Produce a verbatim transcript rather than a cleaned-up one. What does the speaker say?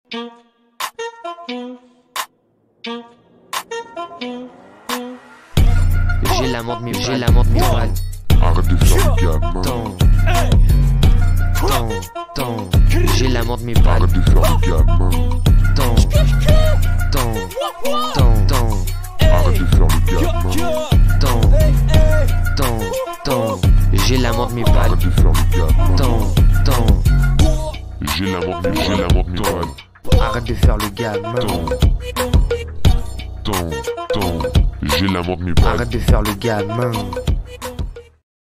J'ai la montre, mais j'ai la montre, mais mal. Arrête de faire le gamin. Tant, tant, tant. J'ai la montre, mais pas. Arrête de faire le gamin. Tant, tant, tant, tant. Arrête de faire le gamin. Tant, tant, tant. J'ai la montre, mais pas. Arrête de faire le gamin. Tant, tant. J'ai la montre, mais j'ai la montre, mais mal. Arrête de faire le gamin. Tant, tant, tant. J'ai la montre, mais pas. Arrête de faire le gamin.